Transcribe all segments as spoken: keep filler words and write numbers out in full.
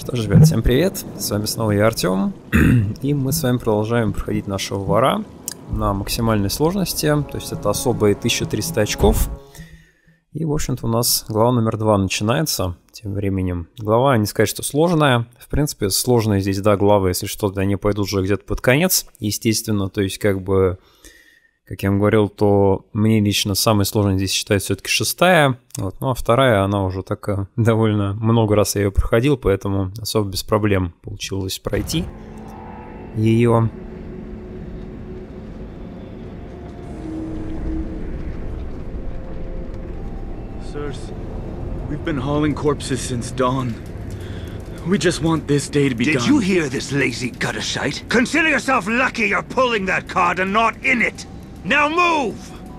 Что ж, ребят, всем привет, с вами снова я, Артем, и мы с вами продолжаем проходить нашего вора на максимальной сложности, то есть это особые тысяча триста очков, и, в общем-то, у нас глава номер два начинается тем временем. Глава, не сказать, что сложная, в принципе, сложные здесь, да, главы, если что-то, они пойдут уже где-то под конец, естественно, то есть, как бы... Как я вам говорил, то мне лично самой сложной здесь считается все-таки шестая. Вот. Ну а вторая, она уже так довольно много раз я ее проходил, поэтому особо без проблем получилось пройти ее. Sirs, we've been hauling corpses since dawn. We just want this day to be done. Did you hear this lazy gutter shite? Consider yourself lucky you're pulling that card and not in it! Now move!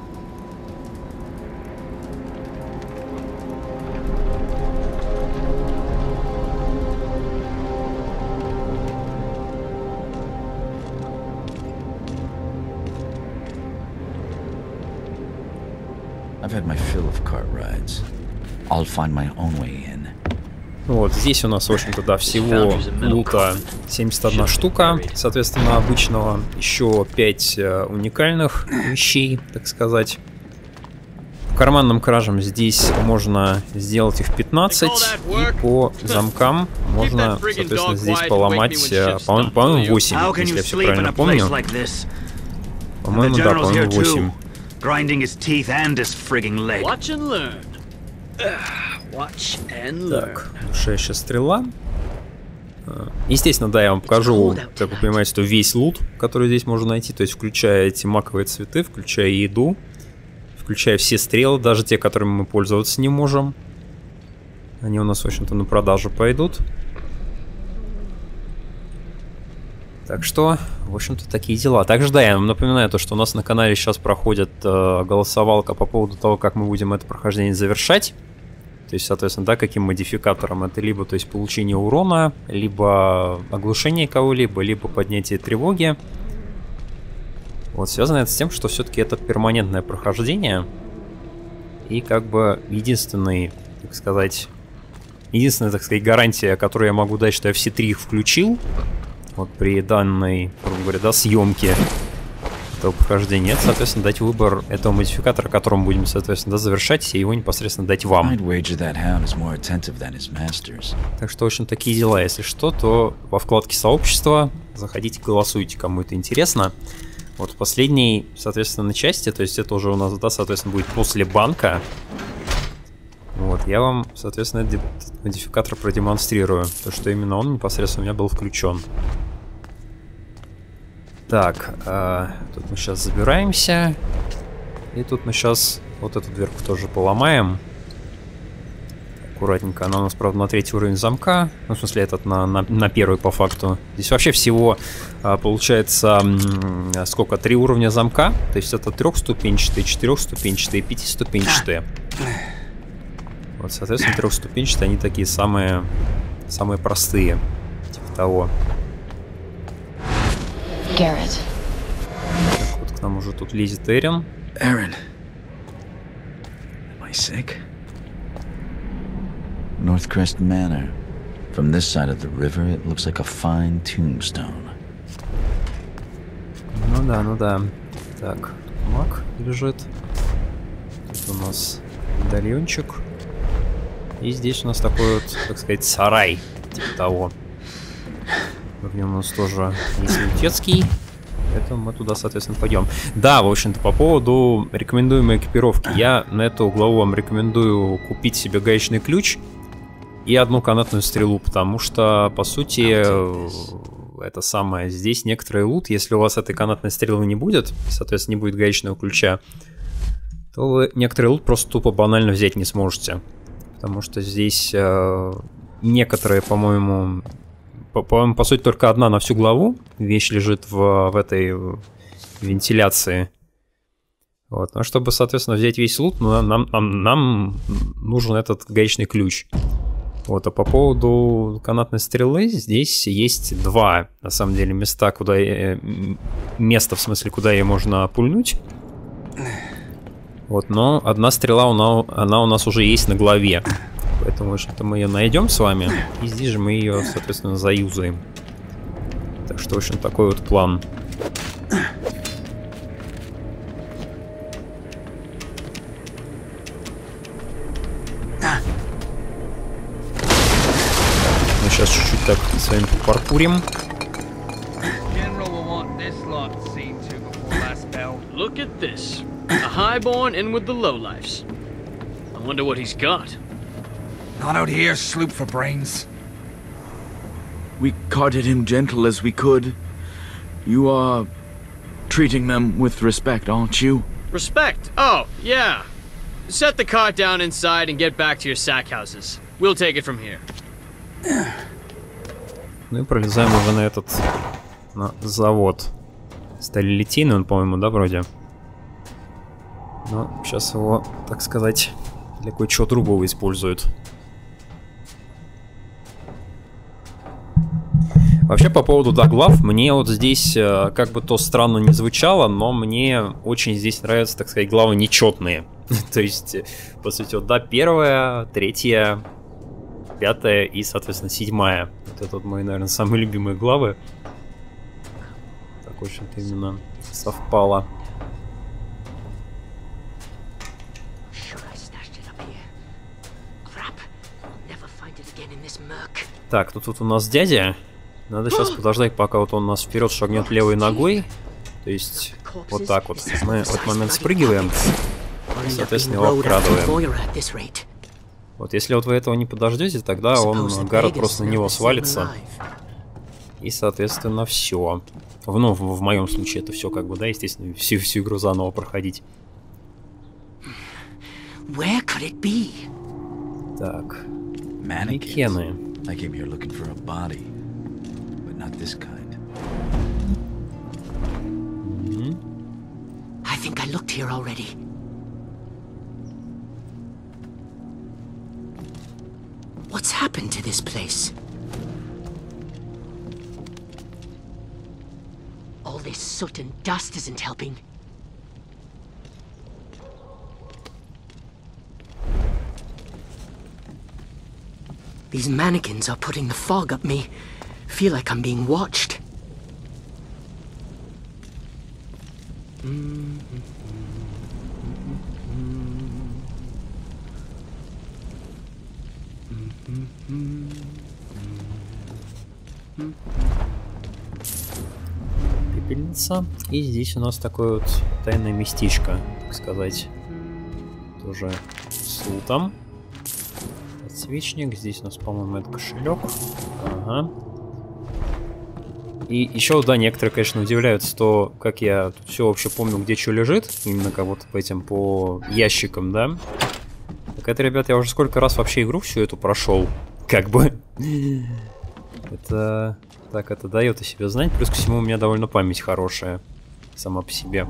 I've had my fill of cart rides. I'll find my own way in. Вот, здесь у нас, в общем-то, да, всего лута семьдесят одна штука, соответственно, обычного, еще пять э, уникальных вещей, так сказать. По карманным кражам здесь можно сделать их пятнадцать, и по замкам можно, соответственно, здесь поломать, э, по-моему, восемь, если я все правильно помню. По-моему, да, по-моему, восемь. Так, душащая стрела. Естественно, да, я вам покажу, как вы понимаете, что весь лут, который здесь можно найти, то есть включая эти маковые цветы, включая еду, включая все стрелы, даже те, которыми мы пользоваться не можем. Они у нас, в общем-то, на продажу пойдут. Так что, в общем-то, такие дела. Также, да, я вам напоминаю, то, что у нас на канале сейчас проходит э, голосовалка по поводу того, как мы будем это прохождение завершать. То есть, соответственно, да, каким модификатором это либо, то есть, получение урона, либо оглушение кого-либо, либо поднятие тревоги. Вот, связано это с тем, что все-таки это перманентное прохождение. И как бы единственный, так сказать, единственная, так сказать, гарантия, которую я могу дать, что я все три их включил, вот при данной, грубо говоря, да, съемке этого прохождения, это, соответственно, дать выбор этого модификатора, которым будем, соответственно, да, завершать, и его непосредственно дать вам. Так что, в общем, такие дела. Если что, то во вкладке сообщества заходите, голосуйте, кому это интересно. Вот в последней, соответственно, части, то есть это уже у нас, да, соответственно, будет после банка. Вот, я вам, соответственно, этот модификатор продемонстрирую, то что именно он непосредственно у меня был включен. Так, э, тут мы сейчас забираемся. И тут мы сейчас вот эту дверку тоже поломаем. Аккуратненько. Она у нас, правда, на третий уровень замка. Ну, в смысле, этот на, на, на первый по факту. Здесь вообще всего э, получается э, сколько? Три уровня замка. То есть это трехступенчатые, четырехступенчатые, пятиступенчатые. Вот, соответственно, трехступенчатые, они такие самые, самые простые. Типа того. Garrett. Так, вот к нам уже тут лезет Эрин. Aaron. Am I sick? Northcrest Manor. From this side of the river, it looks like a fine tombstone. Ну да, ну да. Так, маг лежит. Тут у нас медальончик. И здесь у нас такой вот, так сказать, сарай. Типа того. В нем у нас тоже есть лютецкий. Поэтому мы туда, соответственно, пойдем. Да, в общем-то, по поводу рекомендуемой экипировки. Я на эту главу вам рекомендую купить себе гаечный ключ и одну канатную стрелу, потому что, по сути, это самое, здесь некоторый лут, если у вас этой канатной стрелы не будет, соответственно, не будет гаечного ключа, то вы некоторый лут просто тупо банально взять не сможете. Потому что здесь э, некоторые, по-моему, по-моему, по сути, только одна на всю главу вещь лежит в, в этой вентиляции. Вот. Но чтобы, соответственно, взять весь лут, ну, нам, нам, нам нужен этот гаечный ключ. Вот. А по поводу канатной стрелы, здесь есть два, на самом деле, места, куда э, место, в смысле, куда ее можно пульнуть. Вот, но одна стрела, она, она у нас уже есть на главе. Поэтому, в общем-то, мы ее найдем с вами. И здесь же мы ее, соответственно, заюзаем. Так что, в общем, такой вот план. Мы сейчас чуть-чуть так с вами попаркурим. Look at this. A highborn in with the lowlifes. I wonder what he's got. Not out here, sloop for brains. We carted him gentle as we could. You are treating them with respect, aren't you? Respect? Oh, yeah. Set the cart down inside and get back to your sack houses. We'll take it from here. Ну и пролезаем уже на этот на завод. Сталелитейный он, по-моему, да, вроде? Но сейчас его, так сказать, для кое-чего другого используют. Вообще, по поводу доглав, мне вот здесь, как бы то странно не звучало, но мне очень здесь нравятся, так сказать, главы нечетные. То есть, по сути, вот, да, первая, третья, пятая и, соответственно, седьмая. Вот это вот мои, наверное, самые любимые главы. Так, в общем-то, именно совпало. Так, ну тут у нас дядя. Надо сейчас подождать, пока вот он нас вперед шагнет левой ногой. То есть, вот так вот. Мы в этот момент спрыгиваем. И, соответственно, его обкрадываем. Вот если вот вы этого не подождете, тогда он, Гаррет, просто на него свалится. И, соответственно, все. Ну, в, в моем случае это все, как бы, да, естественно, всю, всю игру заново проходить. Так. Манекены. I came here looking for a body, but not this kind. Mm-hmm. I think I looked here already. What's happened to this place? All this soot and dust isn't helping. These mannequins are putting the fog up me. Feel like I'm being watched. Пепельница. И здесь у нас такое вот тайное местечко, так сказать. Тоже с лутом. Подсвечник. Здесь у нас, по-моему, это кошелек. Ага. И еще, да, некоторые, конечно, удивляются, то, как я тут все вообще помню, где что лежит. Именно как вот по этим, по ящикам, да. Так это, ребят, я уже сколько раз вообще игру всю эту прошел. Как бы. Это... Так, это дает о себе знать. Плюс ко всему у меня довольно память хорошая. Сама по себе.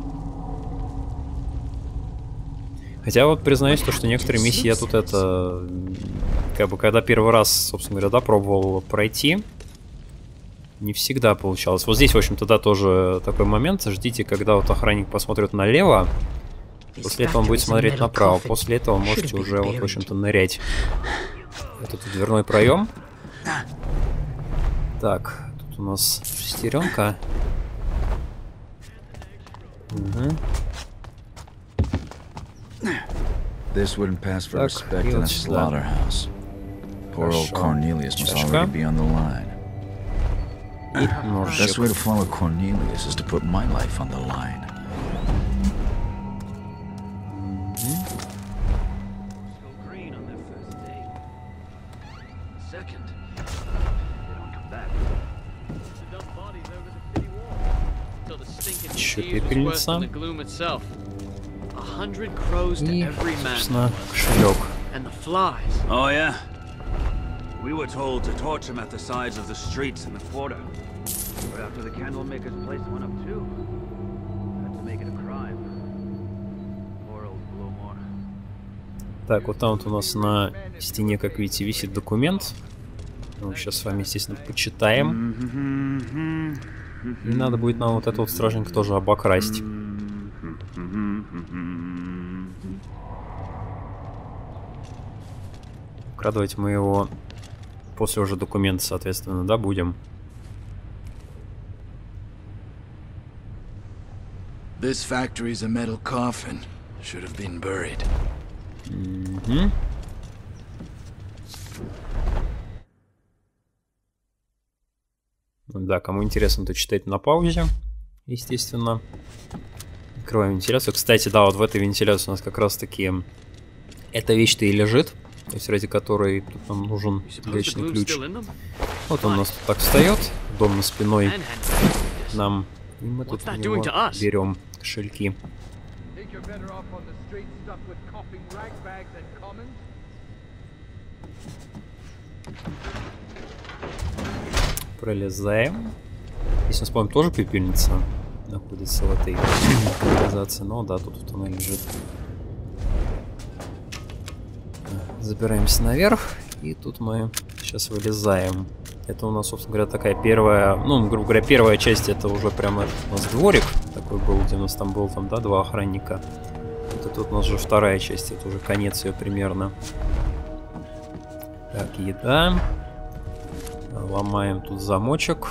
Хотя вот признаюсь, то, что некоторые миссии я тут это... Как бы, когда первый раз, собственно говоря, да, пробовал пройти, не всегда получалось. Вот здесь, в общем-то, да, тоже такой момент. Ждите, когда вот охранник посмотрит налево. После этого он будет смотреть направо. После этого можете уже, вот, в общем-то, нырять. Этот дверной проем. Так, тут у нас шестеренка. Угу. This wouldn't pass for respect in a slaughterhouse. Poor old Cornelius must already be on the line. The best way to follow Cornelius is to put my life on the line. Еще пепельница. И, собственно, кошелек. Oh yeah. We were told to torch him at the sides of the streets in the quarter. But after the candlemakers' place went up too, had to make it a crime. Poor old Blowmore. Так, вот там вот у нас на стене, как видите, висит документ. Мы сейчас с вами, естественно, почитаем. И надо будет нам вот это вот стражненько тоже обокрасть. обкрадывать мы его после уже документа, соответственно, да, будем. This factory's a metal coffin. Should have been buried. Mm-hmm. Да, кому интересно, то читайте на паузе, естественно. Открываем вентиляцию. Кстати, да, вот в этой вентиляции у нас как раз-таки эта вещь-то и лежит, то есть ради которой тут нам нужен вечный ключ. Вот он у нас тут так встает, удобно спиной нам, и мы тут у него берем кошельки. Пролезаем. Здесь, мы вспомним, тоже пепельница находится в этой организации. Но да, тут вот она лежит. Забираемся наверх. И тут мы сейчас вылезаем. Это у нас, собственно говоря, такая первая... Ну, грубо говоря, первая часть, это уже прямо у нас дворик. Такой был, где у нас там был там, да, два охранника. Вот это вот у нас уже вторая часть. Это уже конец ее примерно. Так, еда. Ломаем тут замочек.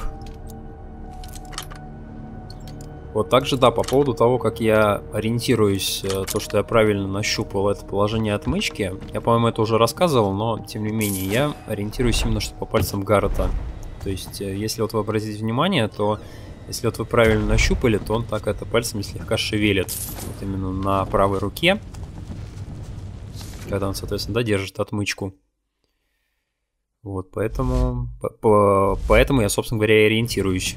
Вот также, да, по поводу того, как я ориентируюсь, то, что я правильно нащупал это положение отмычки. Я, по-моему, это уже рассказывал, но, тем не менее, я ориентируюсь именно что по пальцам Гаррета. То есть, если вот вы обратите внимание, то если вот вы правильно нащупали, то он так это пальцами слегка шевелит. Вот именно на правой руке. Когда он, соответственно, да, держит отмычку. Вот, поэтому, по, по, поэтому я, собственно говоря, и ориентируюсь.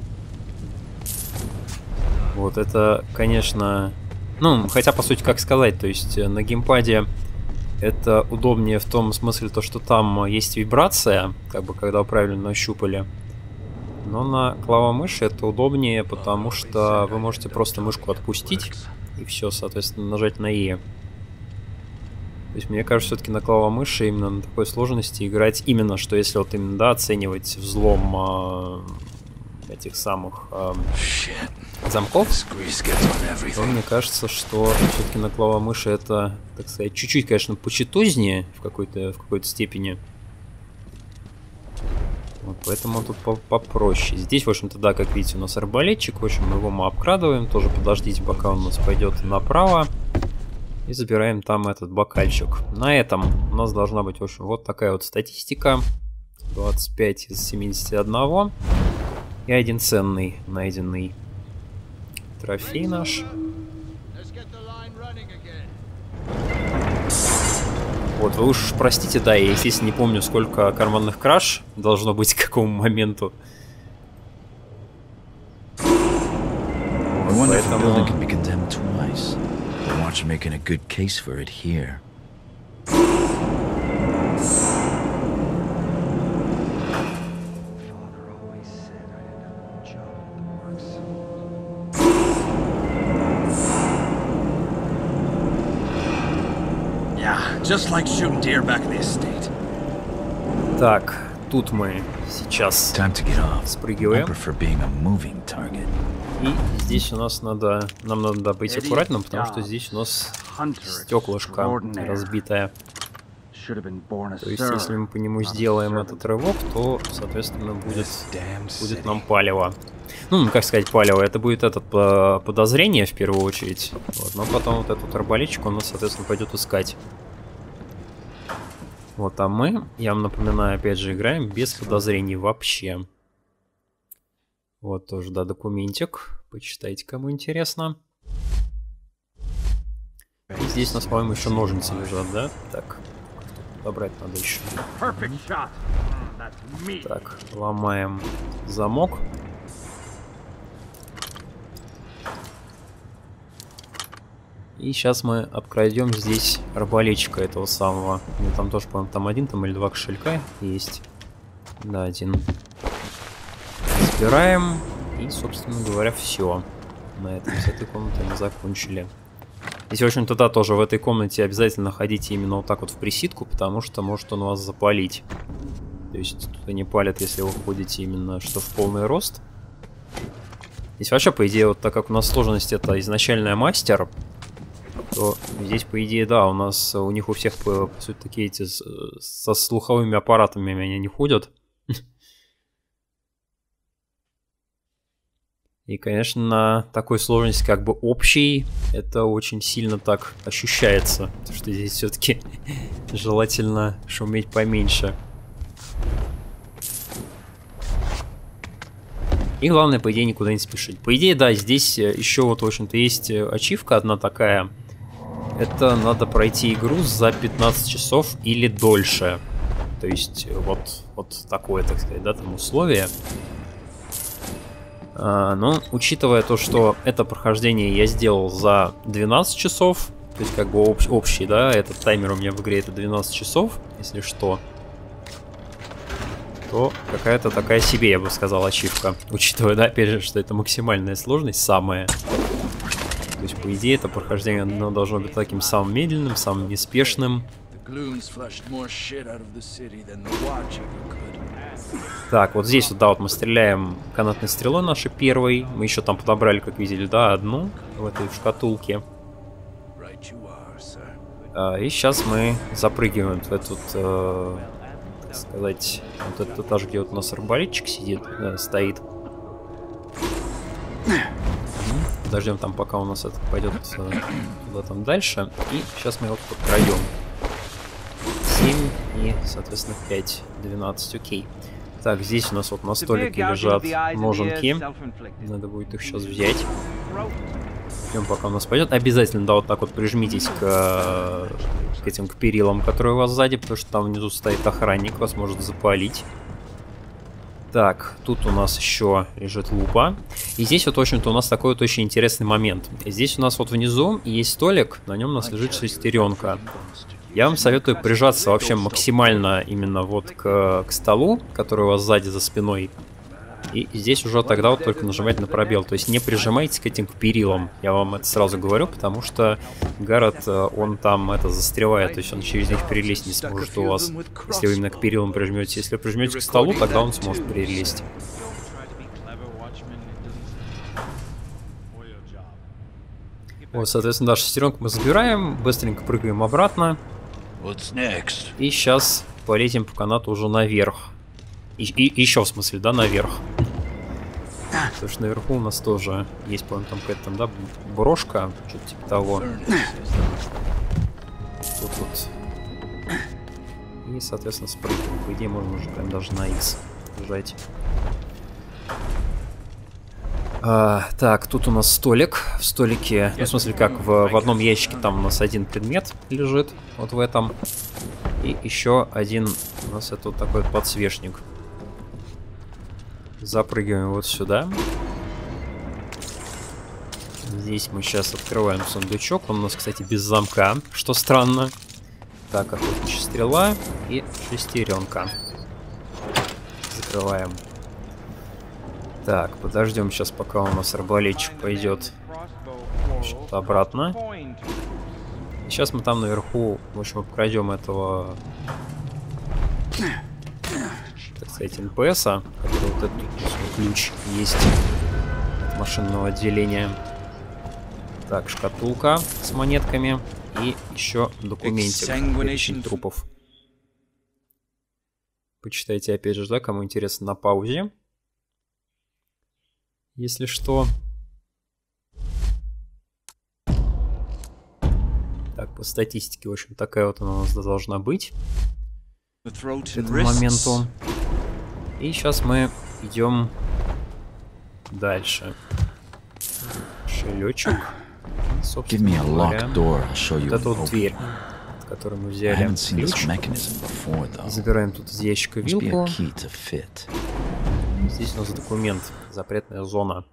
Вот, это, конечно... Ну, хотя, по сути, как сказать, то есть на геймпаде это удобнее в том смысле, то, что там есть вибрация, как бы, когда вы правильно нащупали. Но на клавомыши это удобнее, потому что вы можете просто мышку отпустить и все, соответственно, нажать на E. То есть, мне кажется, все-таки на клавомыши именно на такой сложности играть именно, что если вот именно, да, оценивать взлом э, этих самых э, замков, то мне кажется, что все-таки на клавомыши это, так сказать, чуть-чуть, конечно, почетознее в какой-то в какой-то степени. Вот, поэтому тут попроще. Здесь, в общем-то, да, как видите, у нас арбалетчик. В общем, его мы обкрадываем. Тоже подождите, пока он у нас пойдет направо. И забираем там этот бокальчик. На этом у нас должна быть, в общем, вот такая вот статистика. двадцать пять из семидесяти одного. И один ценный найденный трофей наш. Вот, вы уж простите, да, я, естественно, не помню, сколько карманных краж должно быть к какому моменту. Поэтому... Watch making a good case for it here. Yeah, just like shooting deer back in the estate. Так, тут мы сейчас спрыгиваем. И здесь у нас надо, нам надо быть аккуратным, потому что здесь у нас стеклышко разбитое. То есть, если мы по нему сделаем этот рывок, то, соответственно, будет, будет нам палево. Ну, как сказать, палево, это будет это подозрение в первую очередь. Вот, но потом вот этот арбалетчик, он нас, соответственно, пойдет искать. Вот, а мы, я вам напоминаю, опять же, играем без подозрений вообще. Вот тоже, да, документик. Почитайте, кому интересно. И здесь у нас, по-моему, еще ножницы лежат, да? Так, добрать надо еще. Так, ломаем замок. И сейчас мы обкрадем здесь арбалетчика этого самого. Ну, там тоже, по-моему, там один там или два кошелька есть. Да, один. Собираем. И, собственно говоря, все. На этом с этой комнатой мы закончили. Здесь, в общем-то, да, тоже в этой комнате обязательно ходите именно вот так вот в присидку, потому что может он вас запалить. То есть тут они палят, если вы ходите именно что в полный рост. Здесь вообще, по идее, вот так как у нас сложность это изначальная мастер, то здесь, по идее, да, у нас, у них у всех, по, по сути, такие эти с, со слуховыми аппаратами они не ходят. И, конечно, на такой сложности, как бы общей, это очень сильно так ощущается, потому что здесь все-таки желательно шуметь поменьше. И главное, по идее, никуда не спешить. По идее, да, здесь еще вот, в общем-то, есть ачивка одна такая. Это надо пройти игру за пятнадцать часов или дольше. То есть, вот, вот такое, так сказать, да, там условие. А, но, учитывая то, что это прохождение я сделал за двенадцать часов, то есть, как бы общ, общий, да, этот таймер у меня в игре это двенадцать часов, если что, то какая-то такая себе, я бы сказал, ачивка. Учитывая, да, опять же, что это максимальная сложность, самая. То есть, по идее, это прохождение оно должно быть таким самым медленным, самым неспешным. Так, вот здесь вот, да, вот мы стреляем канатной стрелой нашей первой. Мы еще там подобрали, как видели, да, одну в этой шкатулке. А, и сейчас мы запрыгиваем в этот, э, так сказать, вот этот этаж, где вот у нас арбалетчик сидит, э, стоит. Подождем там, пока у нас это пойдет э, туда там дальше. И сейчас мы его пройдем. семь и, соответственно, пять, двенадцать, окей. Так, здесь у нас вот на столике лежат ноженки. Надо будет их сейчас взять. Ждем, пока у нас пойдет. Обязательно, да, вот так вот прижмитесь к, к этим, к перилам, которые у вас сзади, потому что там внизу стоит охранник, вас может запалить. Так, тут у нас еще лежит лупа. И здесь вот, в общем-то, у нас такой вот очень интересный момент. Здесь у нас вот внизу есть столик, на нем у нас лежит шестеренка. Я вам советую прижаться вообще максимально именно вот к, к столу, который у вас сзади за спиной. И здесь уже тогда вот только нажимать на пробел. То есть не прижимайтесь к этим к перилам. Я вам это сразу говорю, потому что Гаррет, он там это застревает. То есть он через них перелезть не сможет у вас, если вы именно к перилам прижметесь. Если прижметесь к столу, тогда он сможет перелезть. Вот, соответственно, да, шестеренку мы забираем, быстренько прыгаем обратно. И сейчас полетим по канату уже наверх. И, и еще, в смысле, да, наверх. Потому что наверху у нас тоже есть, по-моему, там какая-то там, да, брошка, что-то типа того. Тут вот. И, соответственно, спрыгиваем. По идее, можно уже прям даже на X бежать. А, так, тут у нас столик. В столике, ну, в смысле, как в, в одном ящике там у нас один предмет лежит, вот в этом. И еще один у нас это вот такой подсвечник. Запрыгиваем вот сюда. Здесь мы сейчас открываем сундучок. Он у нас, кстати, без замка, что странно. Так, охотничья стрела и шестеренка. Закрываем. Так, подождем сейчас, пока у нас арбалетчик пойдет что-то обратно. И сейчас мы там наверху, в общем, обкрадем этого, так сказать, эн пэ эса, который вот этот ключ есть от машинного отделения. Так, шкатулка с монетками и еще документик, перечень трупов. Почитайте опять же, да, кому интересно, на паузе. Если что. Так, по статистике, в общем, такая вот она у нас должна быть к этому моменту. И сейчас мы идем дальше. Шелечек. Собственно говоря, вот эта вот дверь, от которой мы взяли ключ. Забираем тут из ящика вилку. Здесь у нас документ. Запретная зона.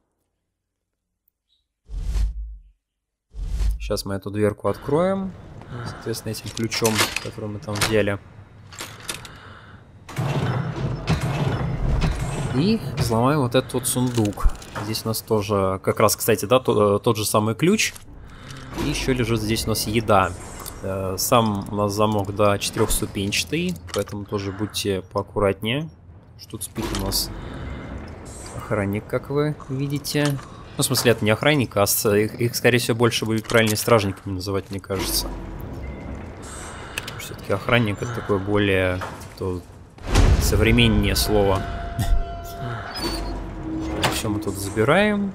Сейчас мы эту дверку откроем. Соответственно, этим ключом, который мы там взяли. И взломаем вот этот вот сундук. Здесь у нас тоже, как раз, кстати, да, тот, тот же самый ключ. И еще лежит здесь у нас еда. Сам у нас замок, да, четырехступенчатый, поэтому тоже будьте поаккуратнее. Что тут спит у нас охранник, как вы видите. Ну, в смысле, это не охранник, а их, их скорее всего, больше будет правильнее стражниками называть, мне кажется. Все-таки охранник — это такое более то, современнее слово. Все мы тут забираем.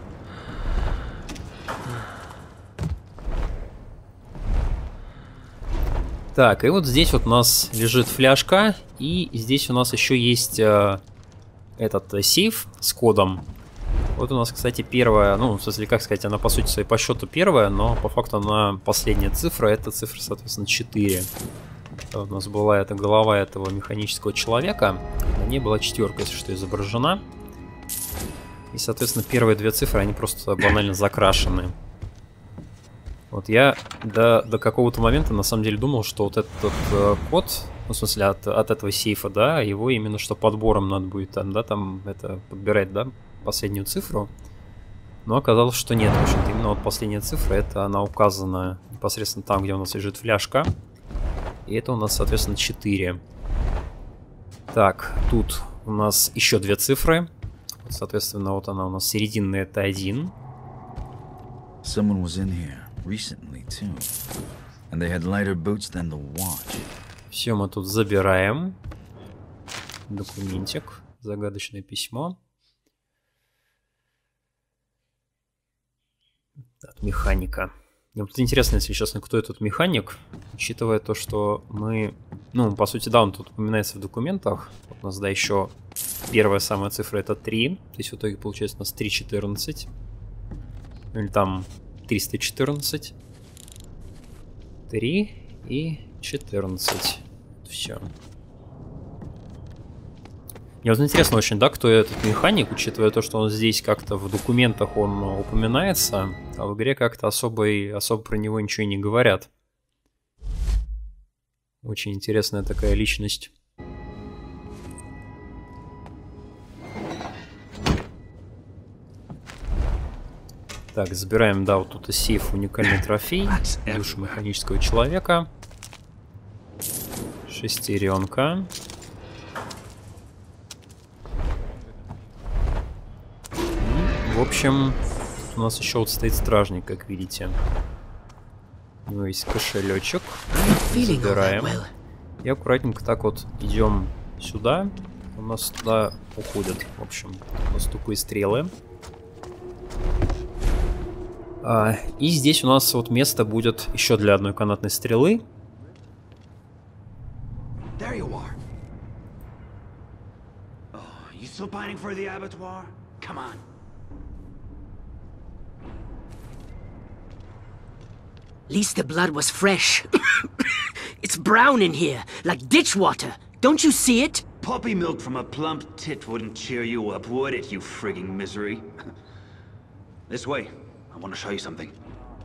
Так, и вот здесь вот у нас лежит фляжка, и здесь у нас еще есть э, этот э, сейф с кодом. Вот у нас, кстати, первая, ну, в смысле, как сказать, она по сути своей по счету первая, но по факту она последняя цифра, это цифра, соответственно, четыре. Вот у нас была эта голова этого механического человека, на ней была четверка, если что, изображена. И, соответственно, первые две цифры, они просто банально закрашены. Вот я до, до какого-то момента на самом деле думал, что вот этот э, код, ну, в смысле от, от этого сейфа, да, его именно что подбором надо будет там, да, там это подбирать, да, последнюю цифру. Но оказалось, что нет. В общем-то, именно вот последняя цифра, это она указана непосредственно там, где у нас лежит фляжка. И это у нас, соответственно, четыре. Так, тут у нас еще две цифры. Вот, соответственно, вот она у нас серединная, это один. Someone was in here recently too, and they had lighter boots than the watch. Все мы тут забираем. Документик, загадочное письмо. От механика. Мне вот интересно, если честно, кто этот механик, учитывая то, что мы, ну, по сути, да, он тут упоминается в документах. Вот у нас, да, еще первая самая цифра это три, то есть в итоге получается у нас три четырнадцать. Или там триста четырнадцать. три и четырнадцать. Все. Мне вот интересно очень, да, кто этот механик, учитывая то, что он здесь как-то в документах он упоминается, а в игре как-то особо, особо про него ничего и не говорят. Очень интересная такая личность. Так, забираем, да, вот тут и сейф, уникальный трофей. Душу механического человека. Шестеренка. И, в общем, тут у нас еще вот стоит стражник, как видите. У него есть кошелечек. Забираем. И аккуратненько так вот идем сюда. У нас туда уходят, в общем, у нас тупые стрелы. А, и здесь у нас вот место будет еще для одной канатной стрелы. There you are. Oh, you still pining for the abattoir? Come on. At least the blood was fresh. It's brown in here, like ditch water. Don't you see it? Puppy milk from a plump tit wouldn't cheer you up, would it, you frigging misery? This way. I want to show you something.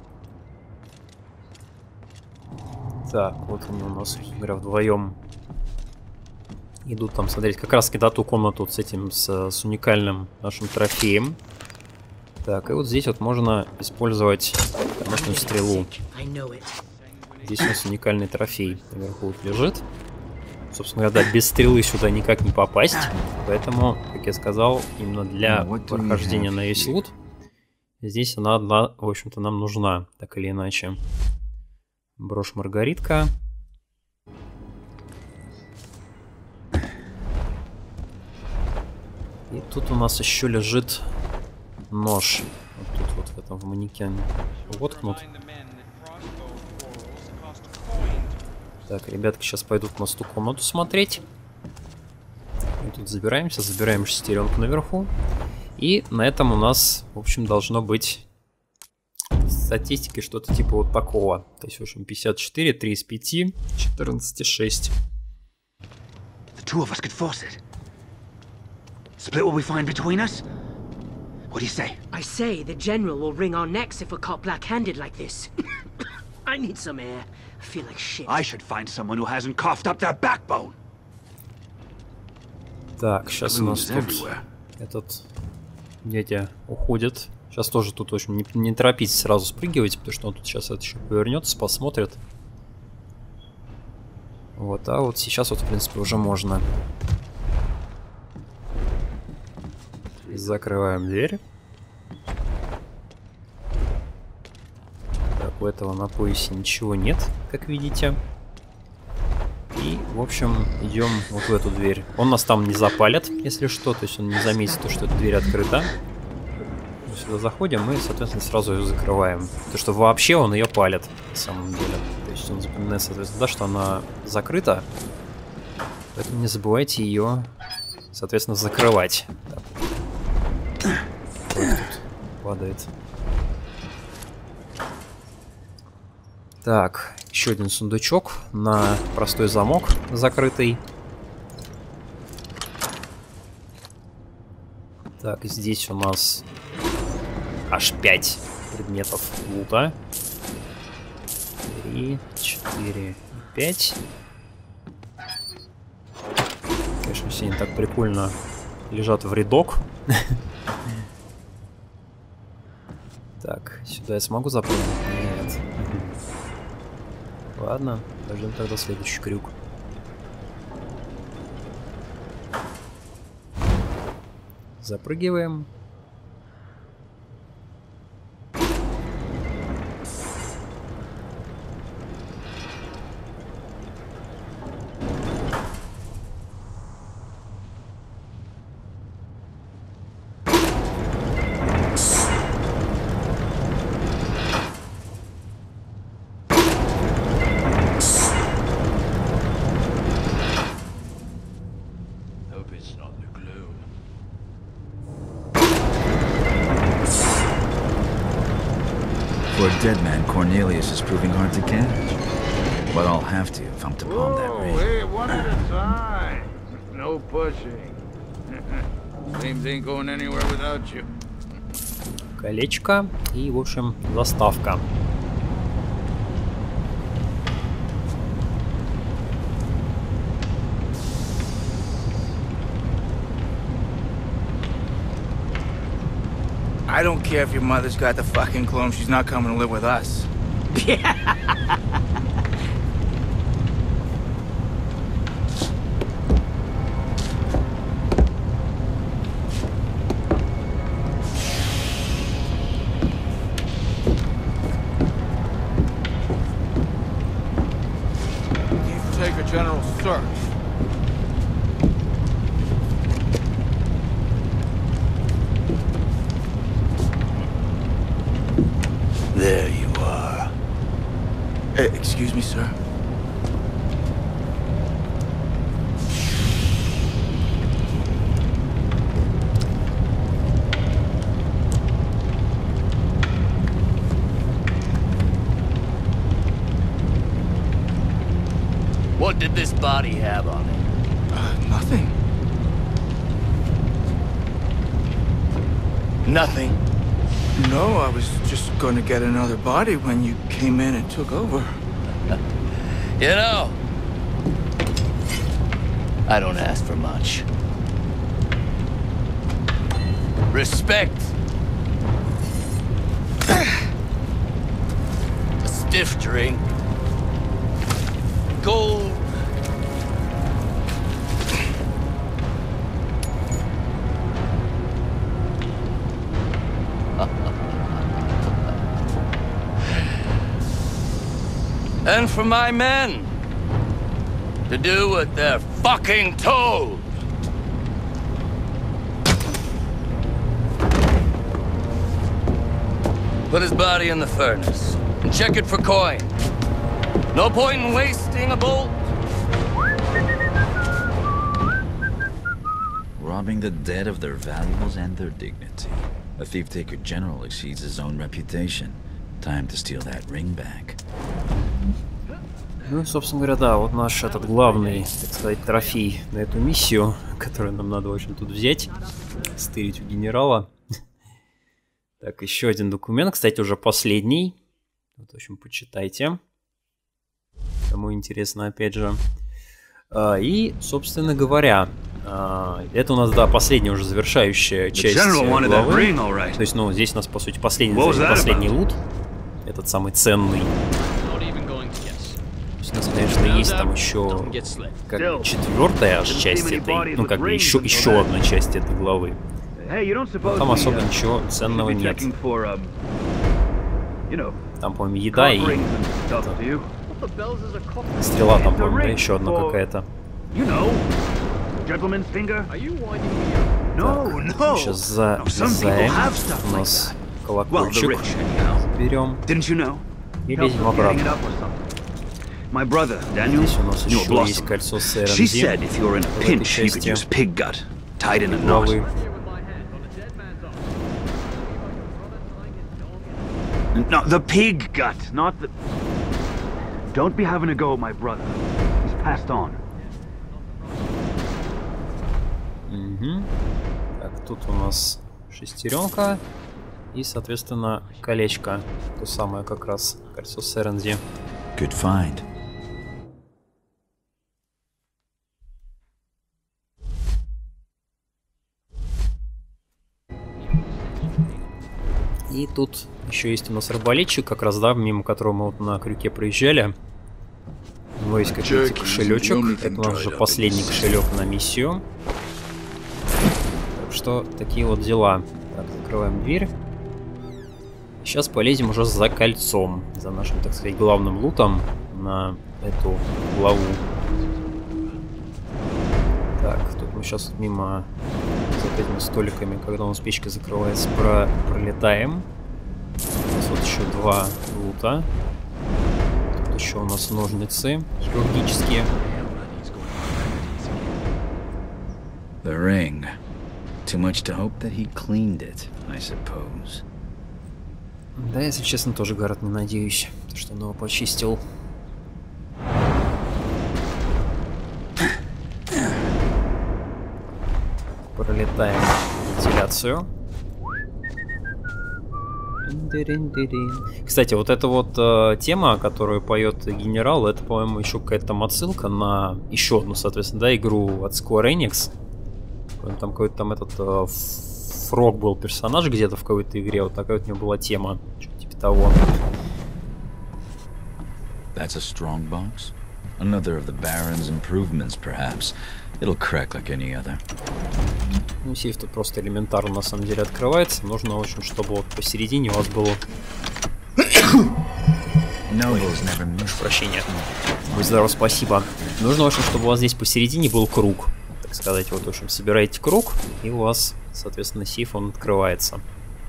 Так, вот они у нас, говоря, вдвоем идут там смотреть как раз таки, да, ту комнату вот с этим, с, с уникальным нашим трофеем. Так, и вот здесь вот можно использовать канатную стрелу. Здесь у нас уникальный трофей наверху вот лежит. Собственно говоря, да, без стрелы сюда никак не попасть. Поэтому, как я сказал, именно для прохождения на весь лут здесь она, одна, в общем-то, нам нужна, так или иначе. Брошь Маргаритка. И тут у нас еще лежит нож. Вот тут вот в этом в манекене воткнут. Так, ребятки сейчас пойдут на ту комнату смотреть. Мы тут забираемся, забираем шестеренку наверху. И на этом у нас, в общем, должно быть статистики что-то типа вот такого. То есть, в общем, пятьдесят четыре, три из пяти, четырнадцать и шесть. The two of us could force it. Split what we find between us? What do you say? I say the general will wring our necks if we're caught black-handed like this. I need some air. I feel like shit. I should find someone who hasn't coughed up their backbone. Так, сейчас у нас тут этот дядя уходит. Сейчас тоже тут, в общем, не, не торопитесь сразу спрыгивать, потому что он тут сейчас это еще повернется, посмотрит. Вот, а вот сейчас вот, в принципе, уже можно. Закрываем дверь. У этого на поясе ничего нет, как видите. И, в общем, идем вот в эту дверь. Он нас там не запалит, если что, то есть он не заметит то, что эта дверь открыта. Мы сюда заходим, мы, соответственно, сразу ее закрываем. То, что вообще он ее палит, на самом деле. То есть он запоминает, соответственно, да, что она закрыта. Поэтому не забывайте ее, соответственно, закрывать. Так. Вот тут падает. Так, еще один сундучок на простой замок закрытый. Так, здесь у нас аж пять предметов лута. Три, четыре, пять. Конечно, все они так прикольно лежат в рядок. Так, сюда я смогу запрыгнуть? Нет. Ладно, пойдем тогда следующий крюк. Запрыгиваем. For a dead man, Cornelius is proving hard to catch. But I'll have to if I'm to palm that ring. Oh, hey, one at a time. No pushing. Things ain't going anywhere without you. Колечко и, в общем, заставка. I don't care if your mother's got the fucking clone. She's not coming to live with us. Need to take a general search. There you are. Hey, excuse me, sir. What did this body have on it? Uh, nothing. Nothing. No, I was just gonna get another body when you came in and took over. You know, I don't ask for much. Respect. A stiff drink. Gold. And for my men to do what they're fucking told. Put his body in the furnace and check it for coin. No point in wasting a bolt. Robbing the dead of their valuables and their dignity. A thief-taker general exceeds his own reputation. Time to steal that ring back. Ну и, собственно говоря, да, вот наш этот главный, так сказать, трофей на эту миссию, которую нам надо, в общем, тут взять, стырить у генерала. Так, еще один документ, кстати, уже последний. Вот, в общем, почитайте. Кому интересно, опять же. И, собственно говоря, это у нас, да, последняя уже завершающая часть главы. То есть, ну, здесь у нас, по сути, последний, последний лут. Этот самый ценный. У нас, конечно, есть там еще как четвертая аж часть этой, ну как бы еще, еще одна часть этой главы. Но там особо ничего ценного нет. Там, по-моему, еда и... Стрела там, по-моему, да, еще одна какая-то. Так, сейчас за... залезаем. У нас колокольчик. Берем. И лезем обратно. Здесь у нас еще есть кольцо с эр эн ди. В этой части главы. No, the pig gut, not the... Don't be having a go at my brother. He's passed on. Угу. Так, тут у нас шестеренка и, соответственно, колечко. То самое как раз кольцо с эр эн ди. Good find. И тут еще есть у нас арбалетчик, как раз, да, мимо которого мы вот на крюке проезжали. У него есть какой-то кошелечек. Это у нас уже последний кошелек на миссию. Так что такие вот дела. Так, закрываем дверь. Сейчас полезем уже за кольцом. За нашим, так сказать, главным лутом на эту главу. Так, тут мы сейчас мимо... вот этими столиками, когда у нас печка закрывается, про... пролетаем. У нас вот еще два лута. Тут еще у нас ножницы хирургические. The ring. Too much to hope that he cleaned it, I suppose. Да, если честно, тоже, Гаррет, не надеюсь, что он его почистил. Пролетаем вентиляцию. Кстати, вот эта вот э, тема, которую поет генерал, это, по-моему, еще какая-то там отсылка на еще одну, соответственно, да, игру от Square Enix. Там какой-то там этот э, Фрог был персонаж где-то в какой-то игре, вот такая вот у него была тема, что-то типа того. That's a strong box. Another of the Baron's improvements, perhaps. It'll crack like any other. Ну, сейф тут просто элементарно на самом деле открывается. Нужно, в общем, чтобы вот посередине у вас было... Ой, прошу прощения. Будь здоров, спасибо. Нужно, в общем, чтобы у вас здесь посередине был круг. Так сказать, вот, в общем, собираете круг, и у вас, соответственно, сейф, он открывается.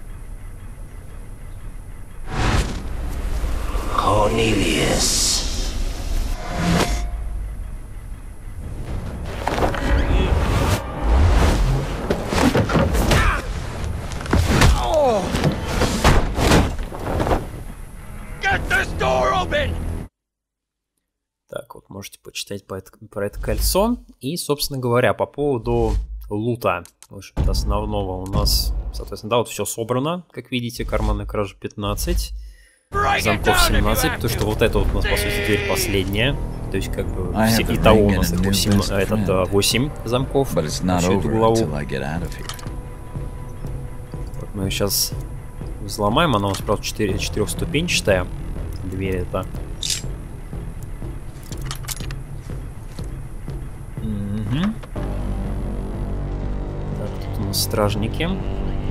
Cornelius. Так, вот можете почитать про это, про это кольцо. И, собственно говоря, по поводу лута, в общем-то, основного у нас, соответственно, да, вот все собрано, как видите, карманная кража пятнадцать, замков семнадцать, потому что вот это вот у нас, по сути, дверь последняя. То есть, как бы, все, и того у нас восемь, этот, восемь замков на всю эту главу. Вот мы ее сейчас взломаем, она у нас, правда, четырехступенчатая дверь это. Угу. Так, тут у нас стражники. Их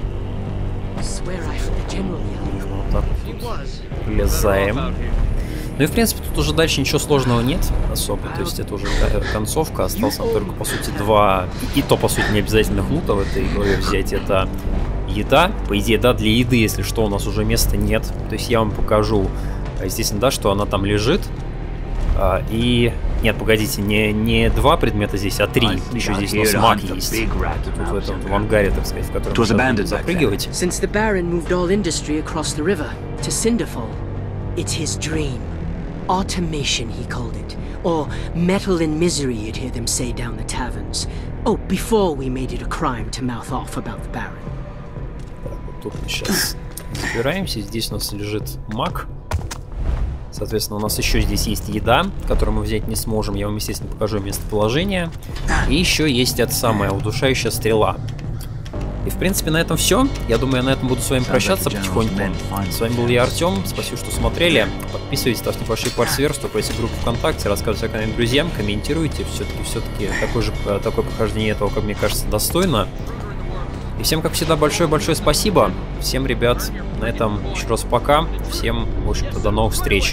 мы вот так вот влезаем. Ну и в принципе тут уже дальше ничего сложного нет особо. То есть это уже концовка. Осталось нам только по сути два, и то по сути не обязательных лута в этой игре взять. Это еда. По идее, да, для еды, если что, у нас уже места нет. То есть я вам покажу, естественно, да, что она там лежит. А, и... Нет, погодите, не, не два предмета здесь, а три. Еще здесь у нас маг есть. Тут в этом в ангаре, так сказать, в котором можно запрыгивать. Since the Baron moved all industry across the river to Cinderfall, it's his dream. Automation, he called it. Or metal in misery, you'd hear them say down the taverns. Oh, before we made it a crime to mouth off about the Baron. Так, вот тут мы сейчас забираемся. Здесь у нас лежит маг. Соответственно, у нас еще здесь есть еда, которую мы взять не сможем. Я вам, естественно, покажу местоположение. И еще есть эта самая удушающая стрела. И, в принципе, на этом все. Я думаю, я на этом буду с вами прощаться потихоньку. С вами был я, Артем. Спасибо, что смотрели. Подписывайтесь, ставьте большие пальцы вверх, вступайте в группу ВКонтакте, рассказывайте о канале друзьям, комментируйте. Все-таки все-таки такое же такое прохождение этого, как мне кажется, достойно. И всем, как всегда, большое-большое спасибо. Всем, ребят, на этом еще раз пока. Всем, в общем-то, до новых встреч.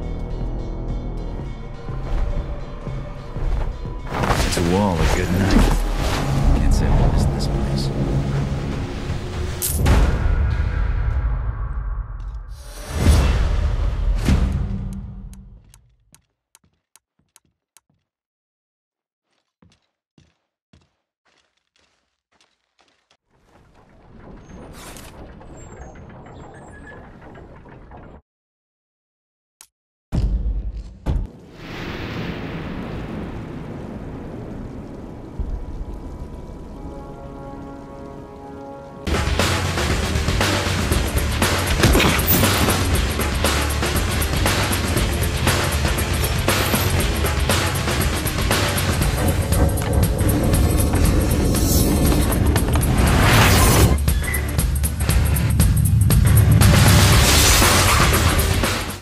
To all a good night.